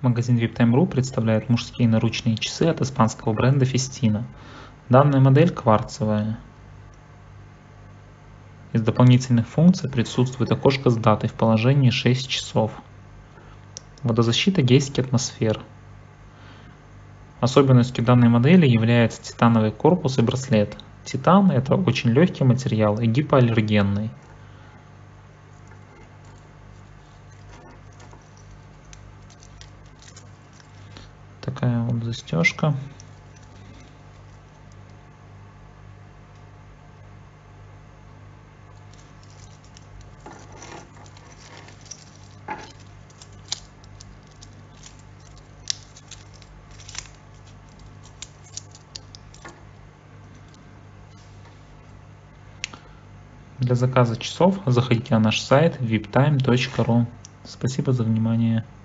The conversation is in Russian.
Магазин VIPTime.ru представляет мужские наручные часы от испанского бренда Festina. Данная модель кварцевая. Из дополнительных функций присутствует окошко с датой в положении 6 часов. Водозащита 10 атмосфер. Особенностью данной модели является титановый корпус и браслет. Титан – это очень легкий материал и гипоаллергенный. Такая вот застежка. Для заказа часов заходите на наш сайт viptime.ru. Спасибо за внимание.